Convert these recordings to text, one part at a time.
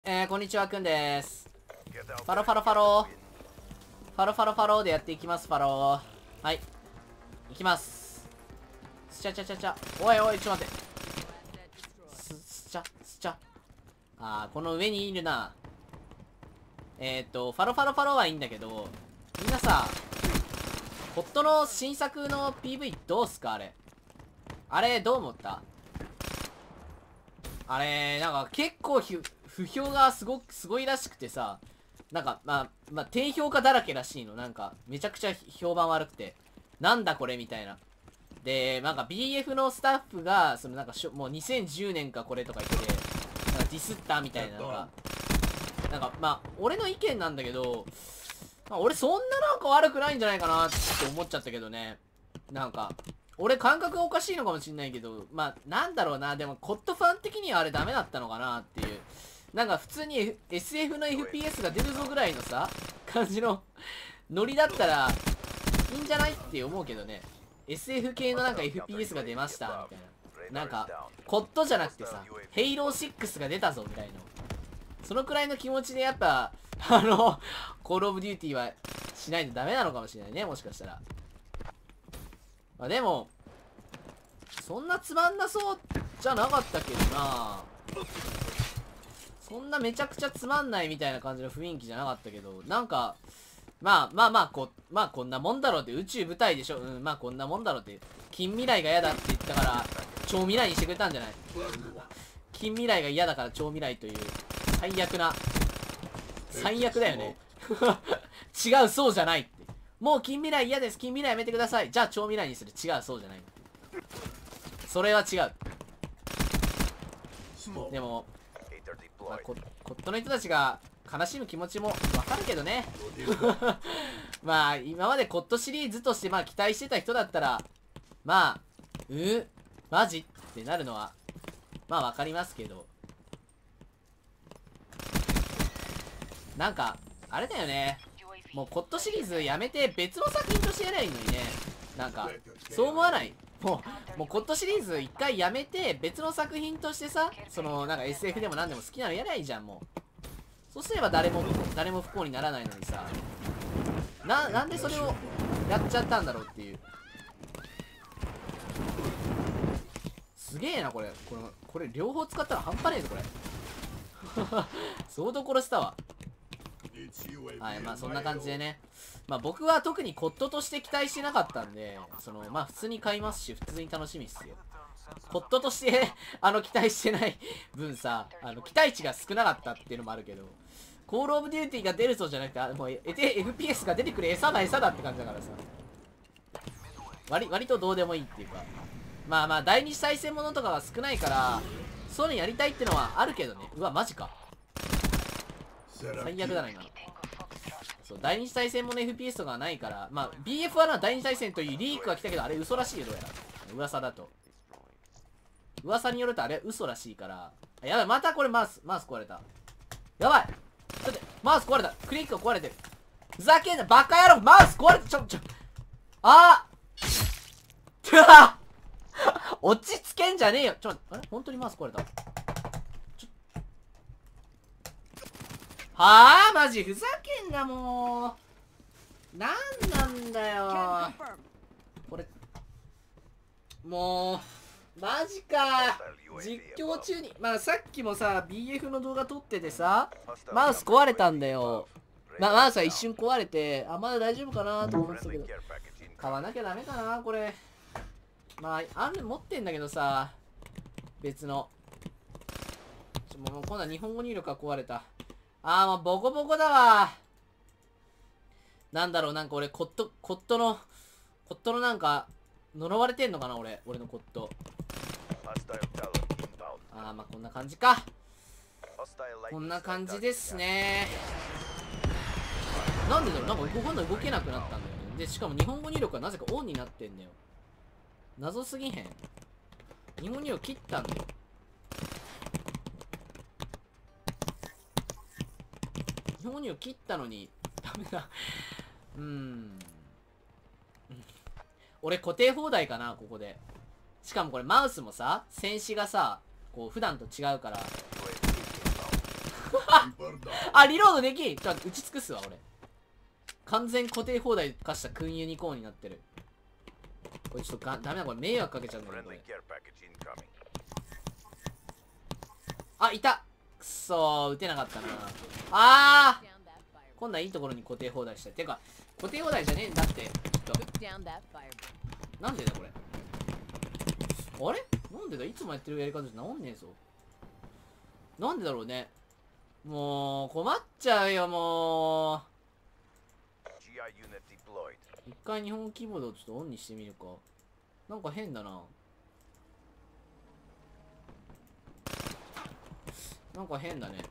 こんにちは、くんです。ファロファロファロファロファロファロでやっていきます、ファロはい。いきます。スチャチャチャチャ。おいおい、ちょっと待って。スチャ、スチャ。この上にいるな。ファロファロファロはいいんだけど、みんなさ、ホットの新作の PV どうすかあれ。あれ、どう思った？あれ、なんか結構不評がすごいらしくてさ、なんか、低評価だらけらしいの。なんか、めちゃくちゃ評判悪くて、なんだこれみたいな。で、なんか BF のスタッフが、なんかもう2010年かこれとか言って、なんかディスったみたいなのが、俺の意見なんだけど、俺そんななんか悪くないんじゃないかなって思っちゃったけどね。なんか、俺感覚がおかしいのかもしんないけど、なんだろうな、でもコットファン的にはあれダメだったのかなっていう。なんか普通に、SF の FPS が出るぞぐらいのさ、感じのノリだったらいいんじゃないって思うけどね。SF 系のなんか FPS が出ましたみたいな。なんか、コットじゃなくてさ、ヘイロー6が出たぞみたいな。そのくらいの気持ちでやっぱ、コールオブデューティーはしないとダメなのかもしれないね、もしかしたら。でも、そんなつまんなそうじゃなかったけどな。そんなめちゃくちゃつまんないみたいな感じの雰囲気じゃなかったけど、なんか、こんなもんだろうって、宇宙舞台でしょ。こんなもんだろうって、近未来が嫌だって言ったから、超未来にしてくれたんじゃない？近未来が嫌だから超未来という、最悪だよね。違う、そうじゃないって。もう近未来嫌です。近未来やめてください。じゃあ超未来にする。違う、そうじゃない。それは違う。でも、コットの人たちが悲しむ気持ちもわかるけどね。今までコットシリーズとして期待してた人だったら、マジってなるのは、わかりますけど。なんか、あれだよね。もうコットシリーズやめて別の作品としてやればいいのにね。なんか、そう思わない？もうコットシリーズ一回やめて別の作品としてさ、なんか SF でも何でも好きなのやりゃいいじゃん、もう。そうすれば誰も不幸にならないのにさ。なんでそれをやっちゃったんだろうっていう。すげえな、これ両方使ったら半端ねえぞ、これ。相当殺したわ。はい、そんな感じでね。僕は特にコットとして期待してなかったんで、普通に買いますし、普通に楽しみっすよ。コットとして期待してない分さ、期待値が少なかったっていうのもあるけど、コールオブデューティーが出るそうじゃなくて、もう、FPS が出てくる餌が餌だって感じだからさ。割とどうでもいいっていうか。第二次再生ものとかは少ないから、そういうのやりたいってのはあるけどね。うわ、マジか。最悪だな、今の。そう、第二次対戦もね、FPS とかはないから、BF は第二次対戦というリークが来たけど、あれ嘘らしいよ、どうやら。噂だと。噂によるとあれ嘘らしいから。やばい、またこれマウス壊れた。やばい！ちょっと、マウス壊れた。クリックが壊れてる。ふざけんな、バカ野郎！マウス壊れた！落ち着けんじゃねえよ！あれ本当にマウス壊れた？マジふざけんな、もう。なんだよ。これ、もう、マジか。実況中に、さっきもさ、BF の動画撮っててさ、マウス壊れたんだよ。マウスは一瞬壊れて、まだ大丈夫かなと思ってたけど、買わなきゃダメかな、これ。持ってんだけどさ、別の。もう今度は日本語入力が壊れた。もうボコボコだわ。なんだろう、なんか俺、コットのなんか、呪われてんのかな、俺のコット。こんな感じか。こんな感じですね。なんでだろう、なんか今度動けなくなったんだよね。で、しかも日本語入力はなぜかオンになってんだよ。謎すぎへん。日本語入力切ったんだよ。日本語入力切ったのに、ダメだ。俺固定放題かな、ここで。しかもこれマウスもさ、戦士がさ、こう普段と違うから。 あ、リロードできん。打ち尽くすわ俺。完全固定放題化した訓ユニコーンになってる。これちょっとダメだ、これ迷惑かけちゃうんだけどこれ。あ、いた。くそー、撃てなかったな。あー、今度はいいところに固定放題したい。てか固定放題じゃねえんだってきっと。なんでだこれ。あれなんでだ、いつもやってるやり方じゃ治んねえぞ。なんでだろうね。もう困っちゃうよもう。一回日本キーボードをちょっとオンにしてみるか。なんか変だな。なんか変だね。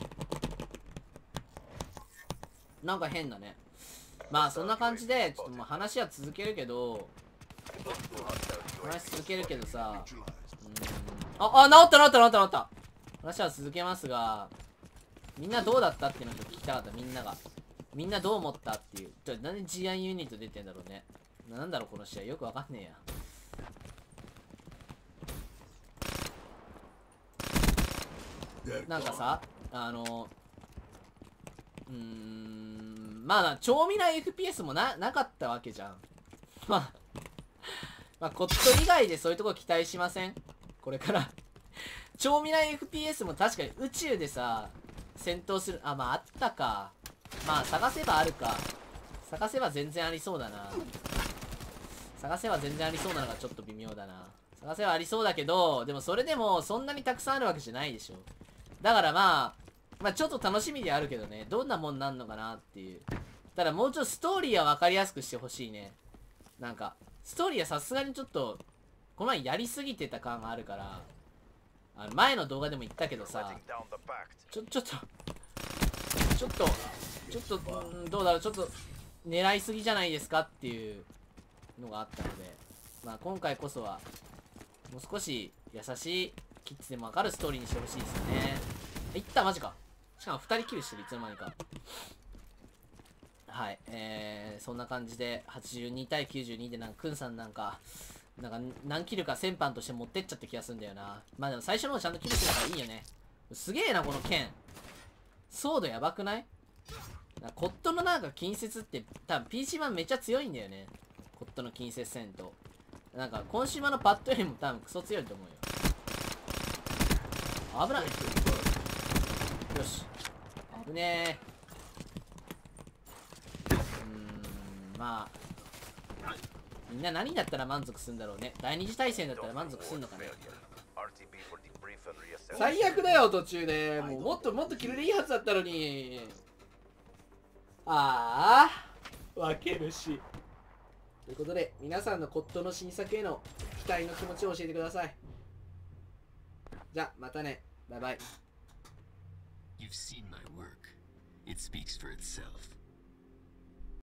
なんか変だね。まあそんな感じでちょっともう話は続けるけど、話続けるけどさ、あ、治った話は続けますが、みんなどうだったっていうのをちょっと聞きたかった。みんなどう思ったっていう。なんで GI ユニット出てんだろうね。なんだろうこの試合、よくわかんねえや。なんかさ、まあ超未来 FPS もなかったわけじゃん。まあコット以外でそういうとこ期待しません？これから超未来 FPS も確かに宇宙でさ戦闘する、まああったか。まあ探せばあるか。探せば全然ありそうだな。探せば全然ありそうなのがちょっと微妙だな。探せばありそうだけど、でもそれでもそんなにたくさんあるわけじゃないでしょ。だからまあちょっと楽しみであるけどね、どんなもんなんのかなっていう。ただもうちょっとストーリーは分かりやすくしてほしいね。なんかストーリーはさすがにちょっとこの前やりすぎてた感があるから、前の動画でも言ったけどさ、ちょっと、どうだろう、ちょっと狙いすぎじゃないですかっていうのがあったので、まあ今回こそはもう少し優しいキッズでも分かるストーリーにしてほしいですよね。いったマジか。しかも2人キルしてる、いつの間にか。はい、そんな感じで82対92でクンさんなんか何キルか先般として持ってっちゃった気がするんだよな。まあでも最初の方ちゃんとキルしてたからいいよね。すげえなこの剣。ソードやばくない？コットのなんか近接って多分 PC 版めっちゃ強いんだよね。コットの近接戦闘。なんかコンシューマーのパッドよりも多分クソ強いと思うよ。危ない。よし。危ねえ。まあみんな何だったら満足するんだろうね。第二次大戦だったら満足するのかね。最悪だよ途中で。もうもっとキルでいいはずだったのに。ああ分けるし。ということで皆さんのコットの新作への期待の気持ちを教えてください。じゃあまたね。バイバイ。You've seen my work. It speaks for itself.